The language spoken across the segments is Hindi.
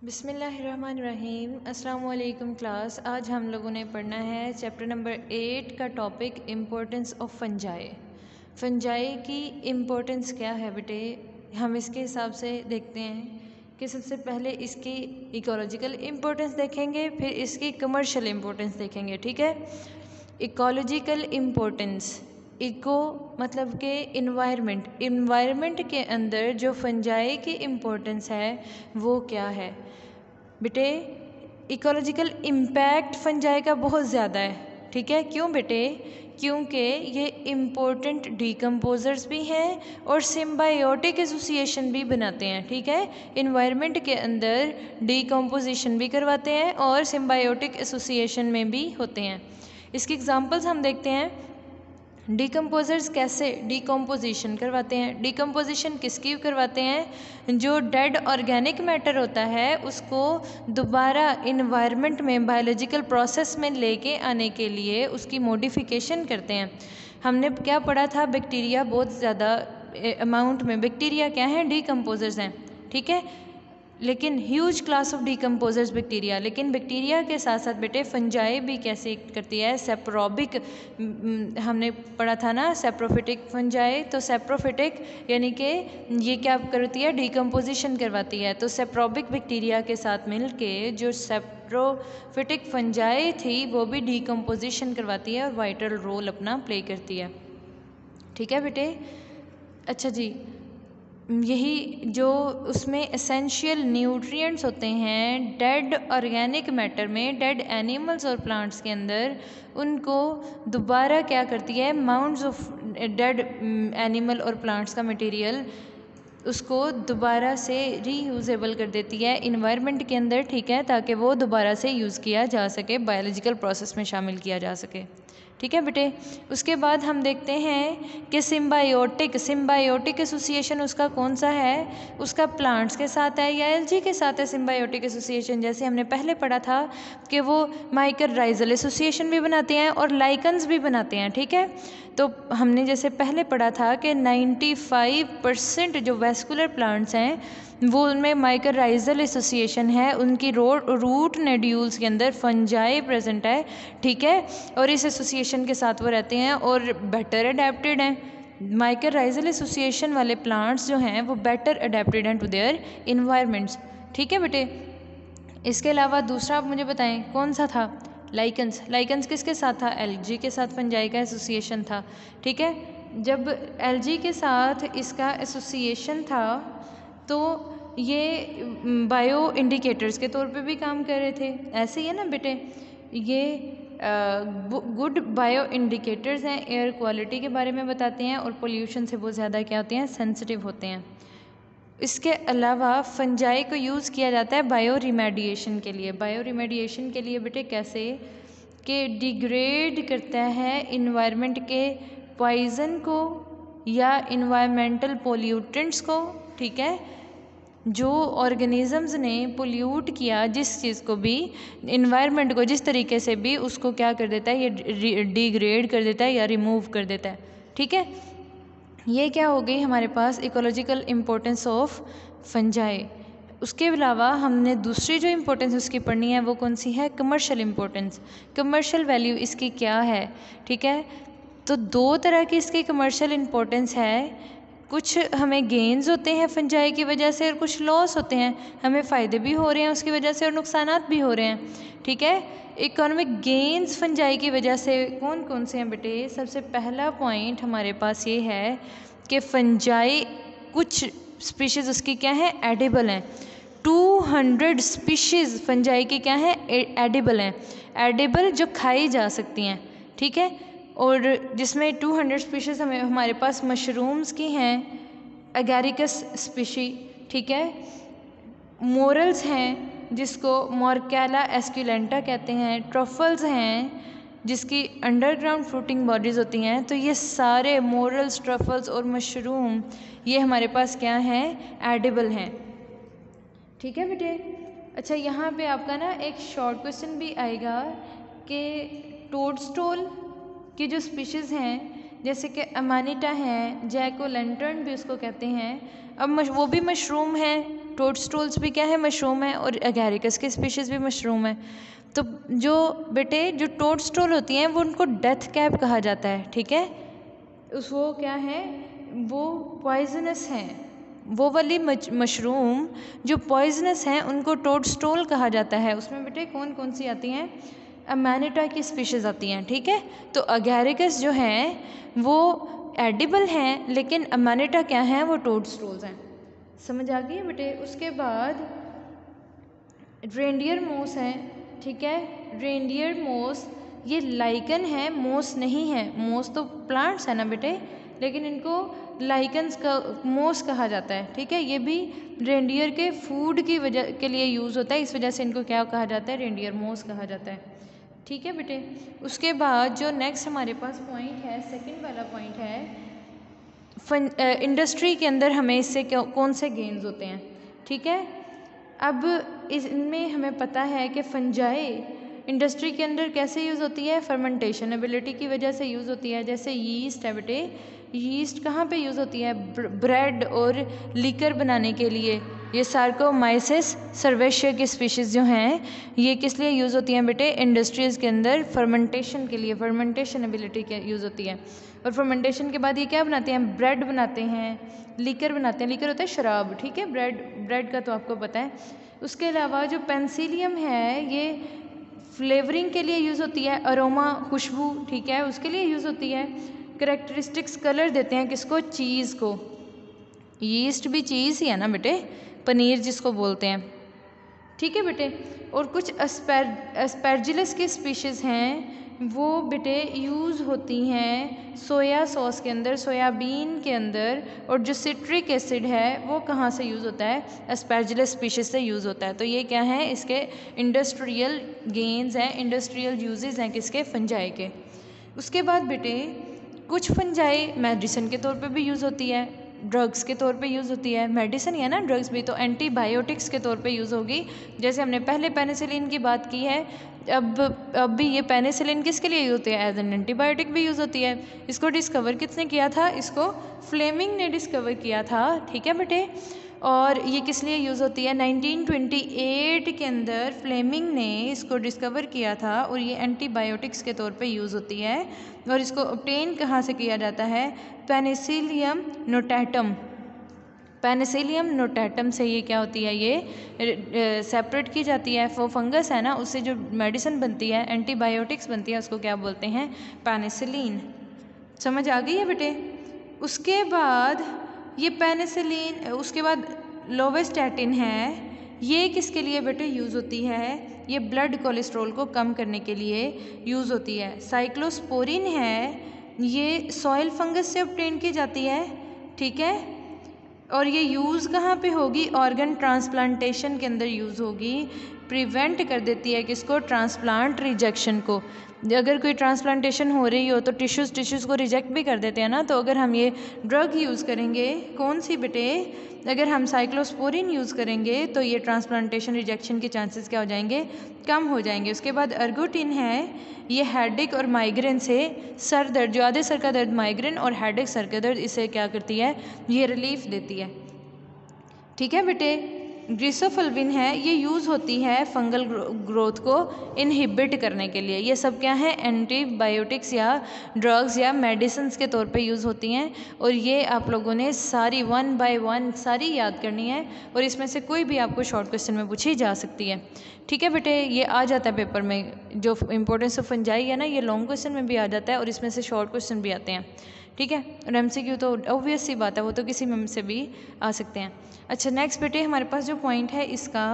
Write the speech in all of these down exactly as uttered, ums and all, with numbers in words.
बिस्मिल्लाहिर्रहमानिर्रहीम। अस्सलाम वालेकुम क्लास। आज हम लोगों ने पढ़ना है चैप्टर नंबर एट का topic importance of fungi. Fungi की इम्पोर्टेंस क्या है बेटे, हम इसके हिसाब से देखते हैं कि सबसे पहले इसकी इकोलॉजिकल इम्पोर्टेंस देखेंगे, फिर इसकी कमर्शियल इम्पोर्टेंस देखेंगे। ठीक है। इकोलॉजिकल इम्पोर्टेंस, इको मतलब के इन्वायरमेंट, इन्वायरमेंट के अंदर जो फंजाई की इम्पोर्टेंस है वो क्या है बेटे। इकोलॉजिकल इम्पैक्ट फंजाई का बहुत ज़्यादा है। ठीक है। क्यों बेटे? क्योंकि ये इम्पोर्टेंट डीकम्पोजर्स भी हैं और सिम्बायोटिक एसोसिएशन भी बनाते हैं। ठीक है। इन्वायरमेंट के अंदर डीकम्पोजिशन भी करवाते हैं और सिम्बायोटिक एसोसिएशन में भी होते हैं। इसकी एग्जांपल्स हम देखते हैं। डीकम्पोजर्स कैसे डीकम्पोजिशन करवाते हैं। डीकम्पोजिशन किसकी करवाते हैं? जो डेड ऑर्गेनिक मैटर होता है उसको दोबारा इन्वायरमेंट में बायोलॉजिकल प्रोसेस में लेके आने के लिए उसकी मॉडिफिकेशन करते हैं। हमने क्या पढ़ा था? बैक्टीरिया बहुत ज़्यादा अमाउंट में बैक्टीरिया क्या है? डीकम्पोजर्स हैं। ठीक है। लेकिन huge class of decomposers bacteria, लेकिन बैक्टीरिया के साथ साथ बेटे फंजाई भी कैसे करती है? सेप्रोबिक हमने पढ़ा था ना, सेप्रोफिटिक फंजाई। तो सेप्रोफिटिक यानी कि ये क्या करती है? डीकम्पोजिशन करवाती है। तो सेप्रोबिक बैक्टीरिया के साथ मिलके जो सेप्रोफिटिक फंजाई थी वो भी डीकम्पोजिशन करवाती है और वाइटल रोल अपना प्ले करती है। ठीक है बेटे। अच्छा जी, यही जो उसमें एसेंशियल न्यूट्रिएंट्स होते हैं डेड ऑर्गेनिक मैटर में, डेड एनिमल्स और प्लांट्स के अंदर, उनको दोबारा क्या करती है? माउंट्स ऑफ डेड एनिमल और प्लांट्स का मटेरियल उसको दोबारा से रीयूजेबल कर देती है इन्वायरमेंट के अंदर। ठीक है। ताकि वो दोबारा से यूज़ किया जा सके, बायोलॉजिकल प्रोसेस में शामिल किया जा सके। ठीक है बेटे। उसके बाद हम देखते हैं कि सिम्बायोटिक सिम्बायोटिक एसोसिएशन उसका कौन सा है? उसका प्लांट्स के साथ है या एल्गी के साथ है सिम्बायोटिक एसोसिएशन। जैसे हमने पहले पढ़ा था कि वो माइकोराइजल एसोसिएशन भी बनाते हैं और लाइकन्स भी बनाते हैं। ठीक है। तो हमने जैसे पहले पढ़ा था कि पचानवे परसेंट जो वेस्कुलर प्लांट्स हैं वो उनमें माइकोराइजल एसोसिएशन है, उनकी रोड रूट नोड्यूल्स के अंदर फंजाई प्रेजेंट है। ठीक है। और इस एसोसिएशन के साथ वो रहते हैं और बेटर अडेप्टेड हैं। माइकोराइजल एसोसिएशन वाले प्लांट्स जो हैं वो बेटर अडेप्टेड हैं टू देयर इन्वायरमेंट्स। ठीक है बेटे। इसके अलावा दूसरा आप मुझे बताएं कौन सा था? लाइकन्स। लाइकन्स किसके साथ था? एल्गी के साथ फंजाई का एसोसिएशन था। ठीक है। जब एल्गी के साथ इसका एसोसिएशन था तो ये बायो इंडिकेटर्स के तौर पे भी काम कर रहे थे। ऐसे ही है ना बेटे, ये गुड बायो इंडिकेटर्स हैं, एयर क्वालिटी के बारे में बताते हैं और पोल्यूशन से बहुत ज़्यादा क्या होते हैं? सेंसिटिव होते हैं। इसके अलावा फंजाई को यूज़ किया जाता है बायो रिमेडिएशन के लिए। बायो रिमेडिएशन के लिए बेटे कैसे? कि डिग्रेड करता है इन्वायरमेंट के पॉइजन को या इन्वायरमेंटल पोल्यूटेंट्स को। ठीक है। जो ऑर्गेनिजम्स ने पोल्यूट किया जिस चीज़ को भी, इन्वायरमेंट को जिस तरीके से भी, उसको क्या कर देता है? ये डिग्रेड कर देता है या रिमूव कर देता है। ठीक है। ये क्या हो गई हमारे पास? Ecological importance of fungi. उसके अलावा हमने दूसरी जो इम्पोर्टेंस उसकी पढ़नी है वो कौन सी है? Commercial importance. कमर्शियल वैल्यू इसकी क्या है? ठीक है। तो दो तरह की इसकी कमर्शियल इम्पोर्टेंस है। कुछ हमें गेन्स होते हैं फंजाई की वजह से और कुछ लॉस होते हैं। हमें फ़ायदे भी हो रहे हैं उसकी वजह से और नुकसानात भी हो रहे हैं। ठीक है। इकोनॉमिक गेन्स फंजाई की वजह से कौन कौन से हैं बेटे? सबसे पहला पॉइंट हमारे पास ये है कि फंजाई कुछ स्पीशीज़ उसकी क्या है? एडिबल हैं। टू हंड्रेड स्पीशीज़ फंजाई की क्या है? एडिबल हैं। एडिबल जो खाई जा सकती हैं। ठीक है। और जिसमें टू हंड्रेड स्पीशीज़ हमें हमारे पास मशरूम्स की हैं, एगैरिकस स्पीशी। ठीक है। मोरल्स हैं जिसको मोरकेला एस्क्यूलेंटा कहते हैं। ट्रफल्स हैं जिसकी अंडरग्राउंड फ्रूटिंग बॉडीज़ होती हैं। तो ये सारे मोरल्स, ट्रफल्स और मशरूम ये हमारे पास क्या हैं? एडिबल हैं। ठीक है बेटे। अच्छा, यहाँ पे आपका ना एक शॉर्ट क्वेश्चन भी आएगा कि टोडस्टोल की जो स्पीशीज़ हैं जैसे कि अमानिटा हैं, जैक ओ लैंटर्न भी उसको कहते हैं, अब मश, वो भी मशरूम हैं। टोडस्टूल्स भी क्या है, मशरूम है, और एगैरिकस की स्पीशीज़ भी मशरूम है। तो जो बेटे जो टोडस्टूल होती हैं वो उनको डेथ कैप कहा जाता है, ठीक है। उस वो क्या है, वो पॉइजनस हैं, वो वाली मशरूम जो पॉइजनस हैं उनको टोडस्टूल कहा जाता है। उसमें बेटे कौन कौन सी आती हैं, अमेनिटा की स्पीशीज़ आती हैं, ठीक है। तो एगैरिकस जो हैं वो एडिबल हैं, लेकिन अमेनिटा क्या हैं, वो टोडस्टूल्स हैं। समझ आ गई है बेटे। उसके बाद रेंडियर मोस है, ठीक है। रेंडियर मोस ये लाइकन है, मोस नहीं है। मोस तो प्लांट्स है ना बेटे, लेकिन इनको लाइकन्स का मोस कहा जाता है, ठीक है। ये भी रेंडियर के फूड की वजह के लिए यूज़ होता है, इस वजह से इनको क्या कहा जाता है, रेंडियर मोस कहा जाता है, ठीक है बेटे। उसके बाद जो नेक्स्ट हमारे पास पॉइंट है, सेकंड वाला पॉइंट है, फन इंडस्ट्री के अंदर हमें इससे कौन से गेन्स होते हैं, ठीक है। अब इसमें हमें पता है कि फंजाई इंडस्ट्री के अंदर कैसे यूज़ होती है, फर्मेंटेशन एबिलिटी की वजह से यूज़ होती है। जैसे यीस्ट है बेटे, यीस्ट कहाँ पे यूज़ होती है, ब्रेड और लीकर बनाने के लिए। ये सार्कोमाइसिस सर्वेशिया की स्पीशीज़ जो हैं ये किस लिए यूज़ होती हैं बेटे, इंडस्ट्रीज़ के अंदर फर्मेंटेशन के लिए, फर्मेंटेशन एबिलिटी के यूज़ होती है। और फर्मेंटेशन के बाद ये क्या बनाते हैं, ब्रेड बनाते हैं, लीकर बनाते हैं। लीकर होता है शराब, ठीक है। ब्रेड ब्रेड का तो आपको पता है। उसके अलावा जो पेंसिलियम है ये फ्लेवरिंग के लिए यूज़ होती है, अरोमा खुशबू, ठीक है, उसके लिए यूज़ होती है। करेक्टरिस्टिक्स कलर देते हैं किसको, चीज़ को। यीस्ट भी चीज़ ही है ना बेटे, पनीर जिसको बोलते हैं, ठीक है बेटे। और कुछ एस्पर एस्पैरजिलस की स्पीशीज़ हैं वो बेटे यूज़ होती हैं सोया सॉस के अंदर, सोयाबीन के अंदर। और जो सिट्रिक एसिड है वो कहाँ से यूज़ होता है, एस्पैरजिलस स्पीशीज़ से यूज़ होता है। तो ये क्या है, इसके इंडस्ट्रियल गेन्स हैं, इंडस्ट्रियल यूजेस हैं किसके, फंजाई के। उसके बाद बेटे कुछ फंजाई मेडिसिन के तौर पे भी यूज़ होती है, ड्रग्स के तौर पे यूज़ होती है। मेडिसिन है ना, ड्रग्स भी, तो एंटीबायोटिक्स के तौर पे यूज़ होगी। जैसे हमने पहले पेनिसिलिन की बात की है, अब अब भी ये पेनिसिलिन किसके लिए यूज़ होती है, एज एन एंटीबायोटिक भी यूज़ होती है। इसको डिस्कवर किसने किया था, इसको फ्लेमिंग ने डिस्कवर किया था, ठीक है बेटे। और ये किस लिए यूज़ होती है, नाइनटीन ट्वेंटी एट के अंदर फ्लेमिंग ने इसको डिस्कवर किया था और ये एंटीबायोटिक्स के तौर पे यूज़ होती है। और इसको ऑब्टेन कहाँ से किया जाता है, पेनिसिलियम नोटैटम, पेनिसिलियम नोटैटम से ये क्या होती है, ये सेपरेट की जाती है। वो फंगस है ना, उससे जो मेडिसिन बनती है, एंटीबायोटिक्स बनती है, उसको क्या बोलते हैं, पेनिसिलिन। समझ आ गई है बेटे। उसके बाद ये पेनिसिलिन, उसके बाद लोवेस्टैटिन है, ये किसके लिए बेटे यूज़ होती है, ये ब्लड कोलेस्ट्रॉल को कम करने के लिए यूज़ होती है। साइक्लोस्पोरिन है, ये सॉइल फंगस से ऑब्टेन की जाती है, ठीक है। और ये यूज़ कहाँ पे होगी, ऑर्गन ट्रांसप्लांटेशन के अंदर यूज़ होगी। प्रिवेंट कर देती है किसको, ट्रांसप्लांट रिजेक्शन को। अगर कोई ट्रांसप्लांटेशन हो रही हो तो टिश्यूज़ टिश्यूज़ को रिजेक्ट भी कर देते हैं ना। तो अगर हम ये ड्रग यूज़ करेंगे, कौन सी बेटे, अगर हम साइक्लोस्पोरिन यूज़ करेंगे तो ये ट्रांसप्लांटेशन रिजेक्शन के चांसेस क्या हो जाएंगे, कम हो जाएंगे। उसके बाद अर्गोटिन है, ये हेडेक और माइग्रेन से, सर दर्द, जो आधे सर का दर्द माइग्रेन और हेडेक सर का दर्द, इसे क्या करती है, ये रिलीफ देती है, ठीक है बेटे। ग्लिसोफुलविन है, ये यूज़ होती है फंगल ग्रोथ को इनहिबिट करने के लिए। ये सब क्या है, एंटीबायोटिक्स या ड्रग्स या मेडिसिन्स के तौर पे यूज़ होती हैं। और ये आप लोगों ने सारी वन बाय वन सारी याद करनी है, और इसमें से कोई भी आपको शॉर्ट क्वेश्चन में पूछी जा सकती है, ठीक है बेटे। ये आ जाता है पेपर में, जो इंपॉर्टेंस ऑफ फंजाई है ना, ये लॉन्ग क्वेश्चन में भी आ जाता है और इसमें से शॉर्ट क्वेश्चन भी आते हैं, ठीक है। और एमसीक्यू तो ऑब्वियस सी बात है, वो तो किसी में से भी आ सकते हैं। अच्छा नेक्स्ट बेटे, हमारे पास जो पॉइंट है इसका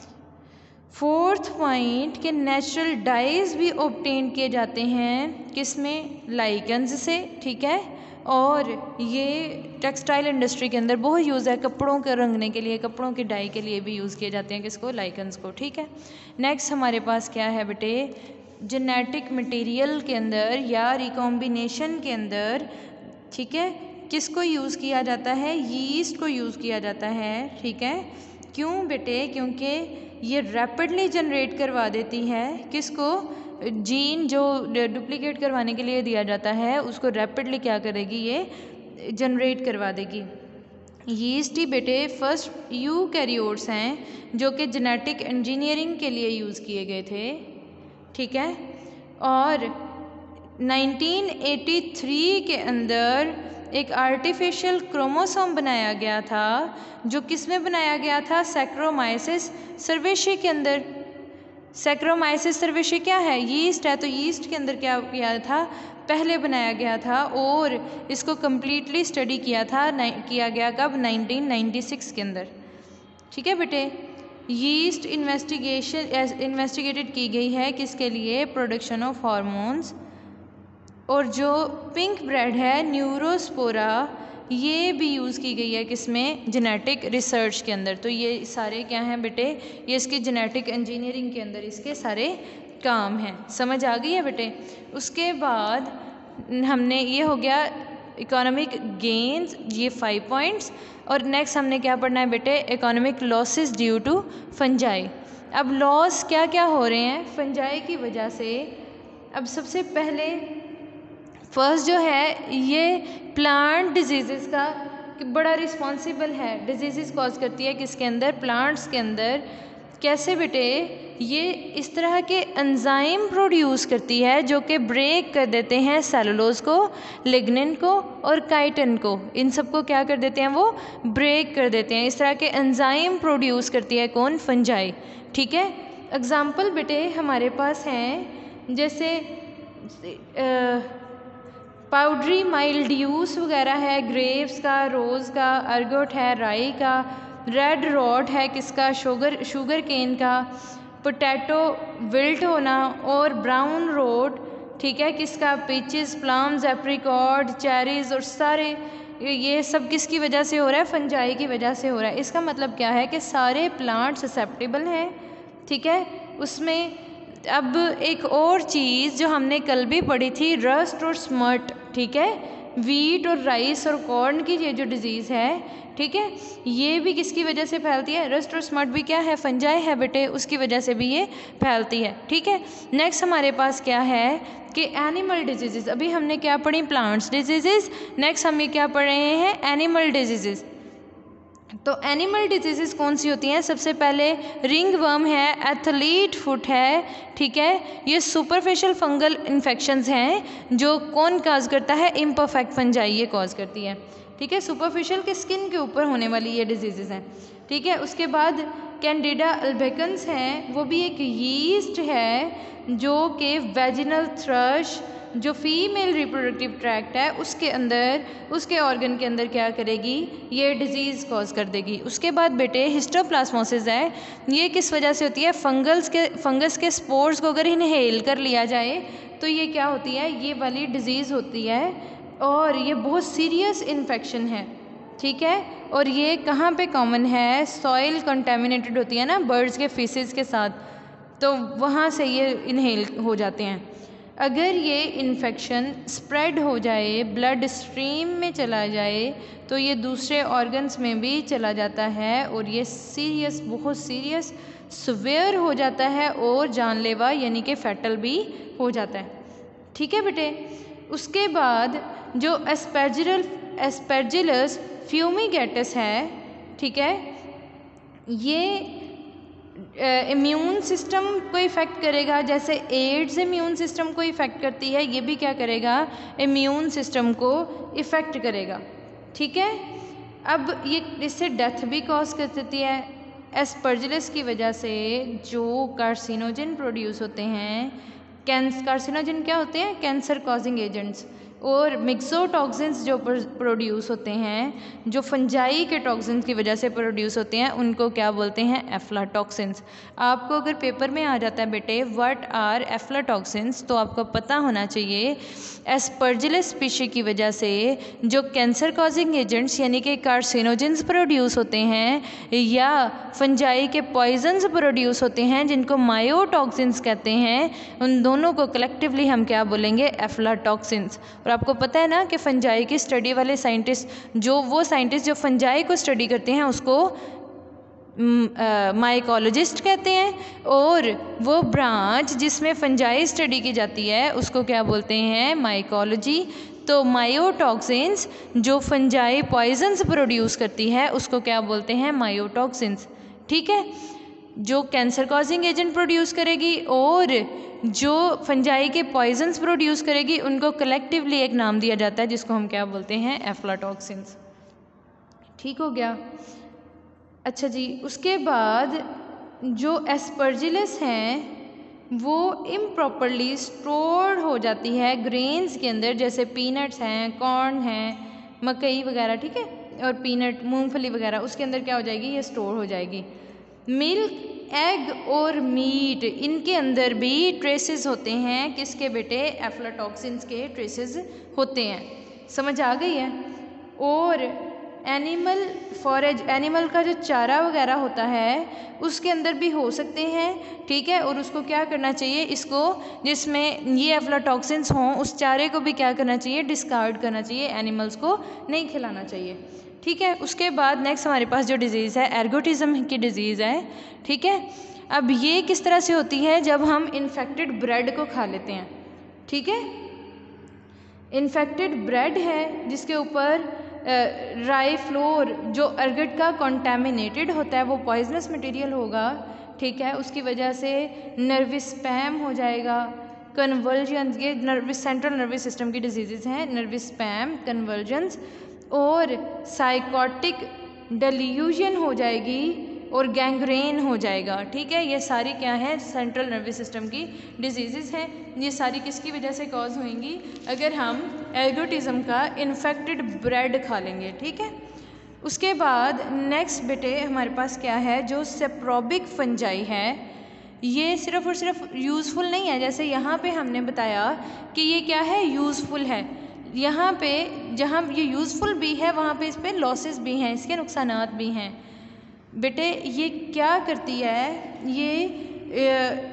फोर्थ पॉइंट के नेचुरल डाइज भी ऑब्टेन किए जाते हैं किसमें, लाइकन्स से, ठीक है। और ये टेक्सटाइल इंडस्ट्री के अंदर बहुत यूज़ है, कपड़ों के रंगने के लिए, कपड़ों की डाई के लिए भी यूज़ किए जाते हैं किसको, लाइकन्स को, ठीक है। नेक्स्ट हमारे पास क्या है बेटे, जेनेटिक मटेरियल के अंदर या रिकॉम्बिनेशन के अंदर, ठीक है, किसको यूज़ किया जाता है, यीस्ट को यूज़ किया जाता है, ठीक है। क्यों बेटे, क्योंकि ये रैपिडली जनरेट करवा देती है किसको, जीन जो डुप्लीकेट करवाने के लिए दिया जाता है उसको रैपिडली क्या करेगी, ये जनरेट करवा देगी। यीस्ट ही बेटे फर्स्ट यूकैरियोट्स हैं जो कि जेनेटिक इंजीनियरिंग के लिए यूज़ किए गए थे, ठीक है। और नाइनटीन एटी थ्री के अंदर एक आर्टिफिशियल क्रोमोसोम बनाया गया था, जो किस में बनाया गया था? सैक्रोमाइसिस सर्वेशी के अंदर। सैक्रोमाइसिस सर्वेशी क्या है? यीस्ट है। तो यीस्ट के अंदर क्या किया था? पहले बनाया गया था और इसको कम्प्लीटली स्टडी किया था किया गया कब? नाइनटीन नाइंटी सिक्स के अंदर, ठीक है बेटे। यीस्ट इन्वेस्टिगेशन इन्वेस्टिगेटेड की गई है किसके लिए? Production of hormones. और जो पिंक ब्रेड है न्यूरोस्पोरा, ये भी यूज़ की गई है किसमें? जेनेटिक रिसर्च के अंदर। तो ये सारे क्या हैं बेटे? ये इसकी जेनेटिक इंजीनियरिंग के अंदर इसके सारे काम हैं। समझ आ गई है बेटे? उसके बाद हमने ये हो गया इकोनॉमिक गेन्स, ये फाइव पॉइंट्स। और नेक्स्ट हमने क्या पढ़ना है बेटे? Economic losses due to fungi. अब लॉस क्या क्या हो रहे हैं फंजाई की वजह से? अब सबसे पहले फर्स्ट जो है ये प्लांट डिजीज़ का बड़ा रिस्पॉन्सिबल है। डिजीज़ कॉज करती है किसके अंदर? प्लांट्स के अंदर। कैसे बेटे? ये इस तरह के एंजाइम प्रोड्यूस करती है जो कि ब्रेक कर देते हैं सेलुलोज को, लिग्निन को और काइटिन को। इन सबको क्या कर देते हैं? वो ब्रेक कर देते हैं। इस तरह के एंजाइम प्रोड्यूस करती है कौन? फंजाई, ठीक है। एग्जाम्पल बेटे हमारे पास हैं, जैसे आ, पाउडरी माइल्ड्यूस वगैरह है ग्रेप्स का, रोज़ का, अर्गोट है राई का, रेड रॉट है किसका? शुगर शुगर केन का, पोटैटो विल्ट होना और ब्राउन रोट, ठीक है, किसका? पीचेस, प्लम्स, एप्रिकॉट, चेरीज़ और सारे ये सब किसकी वजह से हो रहा है? फंजाई की वजह से हो रहा है। इसका मतलब क्या है कि सारे प्लांट ससेप्टेबल हैं, ठीक है। उसमें अब एक और चीज़ जो हमने कल भी पढ़ी थी, रस्ट और स्मट, ठीक है। वीट और राइस और कॉर्न की ये जो डिजीज़ है, ठीक है, ये भी किसकी वजह से फैलती है? रस्ट और स्मट भी क्या है? फंजाई है बेटे, उसकी वजह से भी ये फैलती है, ठीक है। नेक्स्ट हमारे पास क्या है कि एनिमल डिजीज़। अभी हमने क्या पढ़ी? Plants disease. नेक्स्ट हम ये क्या पढ़ रहे हैं? Animal disease. तो एनिमल डिजीज़ कौन सी होती हैं? सबसे पहले रिंग वर्म है, एथलीट फुट है, ठीक है। ये सुपरफिशियल फंगल इन्फेक्शंस हैं जो कौन काज करता है? इम्परफेक्ट फंजाई ये कॉज करती है, ठीक है। सुपरफिशियल के स्किन के ऊपर होने वाली ये डिजीज़ हैं, ठीक है। उसके बाद कैंडिडा अल्बिकन्स हैं, वो भी एक यीस्ट है जो कि वेजिनल थ्रश जो फीमेल रिप्रोडक्टिव ट्रैक्ट है उसके अंदर, उसके ऑर्गन के अंदर क्या करेगी? ये डिजीज़ कॉज कर देगी। उसके बाद बेटे हिस्टोप्लाज्मोसिस है, ये किस वजह से होती है? फंगल्स के फंगस के स्पोर्स को अगर इनहेल कर लिया जाए तो ये क्या होती है? ये वाली डिजीज़ होती है और ये बहुत सीरियस इन्फेक्शन है, ठीक है। और ये कहाँ पे कॉमन है? सॉइल कंटेमिनेटेड होती है ना बर्ड्स के फीसेस के साथ, तो वहाँ से ये इनहेल हो जाते हैं। अगर ये इन्फेक्शन स्प्रेड हो जाए, ब्लड स्ट्रीम में चला जाए, तो ये दूसरे ऑर्गन्स में भी चला जाता है और ये सीरियस, बहुत सीरियस सिवियर हो जाता है और जानलेवा यानी कि फैटल भी हो जाता है, ठीक है बेटे। उसके बाद जो एस्पेजिरल एस्पेजिलस फ्यूमिगेटस है, ठीक है, ये इम्यून सिस्टम को इफ़ेक्ट करेगा। जैसे एड्स इम्यून सिस्टम को इफ़ेक्ट करती है, ये भी क्या करेगा? इम्यून सिस्टम को इफ़ेक्ट करेगा, ठीक है। अब ये इससे डेथ भी कॉज कर देती है। एस्परजिलस की वजह से जो कार्सिनोजन प्रोड्यूस होते हैं, कैंस कार्सिनोजन क्या होते हैं? Cancer causing agents. और मिक्सोटॉक्सिन्स जो प्रोड्यूस होते हैं, जो फंजाई के टॉक्सिन्स की वजह से प्रोड्यूस होते हैं, उनको क्या बोलते हैं? एफ्लाटॉक्सिन्स। आपको अगर पेपर में आ जाता है बेटे व्हाट आर एफ्लाटॉक्सिन्स, तो आपको पता होना चाहिए एस्परजिलस स्पीशी की वजह से जो कैंसर कॉजिंग एजेंट्स यानी कि कार्सिनोजेंस प्रोड्यूस होते हैं या फंजाई के पॉइजन्स प्रोड्यूस होते हैं जिनको मायोटॉक्सिन्स कहते हैं, उन दोनों को कलेक्टिवली हम क्या बोलेंगे? एफ्लाटॉक्सिन्स। और आपको पता है ना कि फंजाई की स्टडी वाले साइंटिस्ट, जो वो साइंटिस्ट जो फंजाई को स्टडी करते हैं उसको माइकोलॉजिस्ट कहते हैं, और वो ब्रांच जिसमें फंजाई स्टडी की जाती है उसको क्या बोलते हैं? माइकोलॉजी। तो मायोटॉक्सिन्स जो फंजाई पॉइजन्स प्रोड्यूस करती है उसको क्या बोलते हैं, मायोटॉक्सिन्स। ठीक है, जो कैंसर कॉजिंग एजेंट प्रोड्यूस करेगी और जो फंजाई के पॉइजन्स प्रोड्यूस करेगी उनको कलेक्टिवली एक नाम दिया जाता है जिसको हम क्या बोलते हैं, एफ्लाटॉक्सिन्स। ठीक हो गया। अच्छा जी, उसके बाद जो एस्परजिलस हैं वो इम्प्रॉपरली स्टोर हो जाती है ग्रेन्स के अंदर, जैसे पीनट्स हैं, कॉर्न हैं, मकई वगैरह, ठीक है, और पीनट मूंगफली वगैरह, उसके अंदर क्या हो जाएगी, ये स्टोर हो जाएगी। मिल्क, एग और मीट, इनके अंदर भी ट्रेसेस होते हैं, किसके बेटे, एफ्लाटॉक्सिन्स के ट्रेसेस होते हैं। समझ आ गई है। और एनिमल फॉरेज, एनिमल का जो चारा वगैरह होता है उसके अंदर भी हो सकते हैं, ठीक है, और उसको क्या करना चाहिए, इसको जिसमें ये एफ्लाटॉक्सिन्स हों उस चारे को भी क्या करना चाहिए, डिस्कार्ड करना चाहिए, एनिमल्स को नहीं खिलाना चाहिए। ठीक है, उसके बाद नेक्स्ट हमारे पास जो डिज़ीज़ है एर्गोटिज्म की डिज़ीज़ है। ठीक है, अब ये किस तरह से होती है, जब हम इन्फेक्टेड ब्रेड को खा लेते हैं। ठीक है, इन्फेक्टेड ब्रेड है जिसके ऊपर राई फ्लोर जो अर्गट का कॉन्टेमिनेटेड होता है वो पॉइजनस मटेरियल होगा। ठीक है, उसकी वजह से नर्वस स्पैम हो जाएगा, कन्वर्जन्स, ये नर्वस सेंट्रल नर्वस सिस्टम की डिजीज़ हैं, नर्वस स्पैम, कन्वर्जन्स और साइकोटिक डेल्यूजन हो जाएगी और गैंग्रेन हो जाएगा। ठीक है, ये सारी क्या है, सेंट्रल नर्वस सिस्टम की डिजीज़ हैं। ये सारी किसकी वजह से कॉज होंगी, अगर हम एर्गोटिज्म का इन्फेक्टेड ब्रेड खा लेंगे। ठीक है, उसके बाद नेक्स्ट बेटे हमारे पास क्या है, जो सेप्रोबिक फंजाई है, ये सिर्फ और सिर्फ यूज़फुल नहीं है, जैसे यहाँ पे हमने बताया कि ये क्या है, यूज़फुल है। यहाँ पे जहाँ ये यूज़फुल भी है वहाँ पे इस पे लॉसेस भी हैं, इसके नुकसानात भी हैं। बेटे ये क्या करती है, ये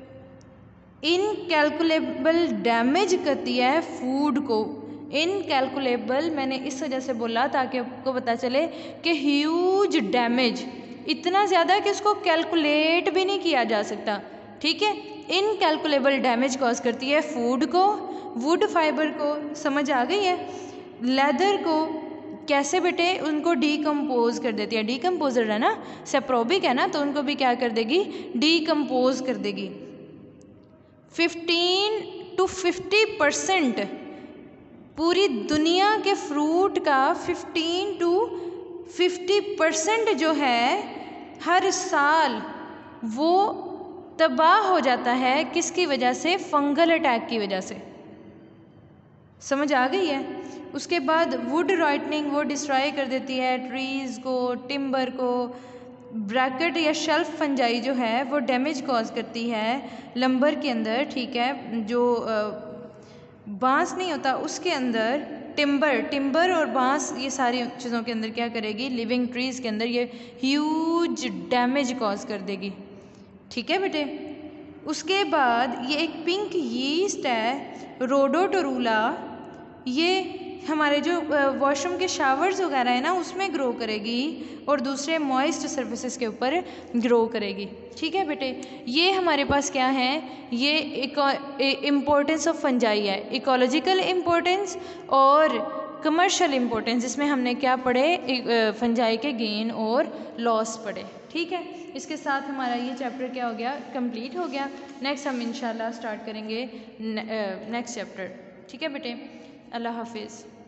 इनकैलकुलेबल डैमेज करती है फूड को। इनकैलकुलेबल मैंने इस वजह से बोला ताकि आपको पता चले कि ह्यूज डैमेज, इतना ज़्यादा कि उसको कैलकुलेट भी नहीं किया जा सकता। ठीक है, इनकैलकुलेबल डैमेज कॉज करती है फूड को, वुड फाइबर को, समझ आ गई है, लेदर को, कैसे बेटे, उनको डीकम्पोज कर देती है, डीकम्पोजर है ना, सेप्रोबिक है ना, तो उनको भी क्या कर देगी, डीकम्पोज कर देगी। फिफ्टीन टू फिफ्टी परसेंट पूरी दुनिया के फ्रूट का फिफ्टीन टू फिफ्टी परसेंट जो है हर साल वो तबाह हो जाता है, किसकी वजह से, फंगल अटैक की वजह से। समझ आ गई है। उसके बाद वुड रॉटनिंग, वो डिस्ट्रॉय कर देती है ट्रीज़ को, टिम्बर को। ब्रैकेट या शेल्फ फंजाई जो है वो डैमेज कॉज करती है लंबर के अंदर। ठीक है, जो बांस नहीं होता उसके अंदर टिम्बर, टिम्बर और बांस, ये सारी चीज़ों के अंदर क्या करेगी, लिविंग ट्रीज़ के अंदर ये ह्यूज डैमेज कॉज कर देगी। ठीक है बेटे, उसके बाद ये एक पिंक यीस्ट है, रोडोटोरूला, ये हमारे जो वॉशरूम के शावर्स वगैरह है ना उसमें ग्रो करेगी और दूसरे मॉइस्ट सर्फेसिस के ऊपर ग्रो करेगी। ठीक है बेटे, ये हमारे पास क्या है, ये इम्पोर्टेंस ऑफ फंजाई है, इकोलॉजिकल इम्पोर्टेंस और कमर्शियल इम्पोर्टेंस, जिसमें हमने क्या पढ़े, फंजाई के गेन और लॉस पढ़े। ठीक है, इसके साथ हमारा ये चैप्टर क्या हो गया, कंप्लीट हो गया। नेक्स्ट हम इंशाल्लाह स्टार्ट करेंगे नेक्स्ट चैप्टर। ठीक है बेटे, अल्लाह हाफिज़।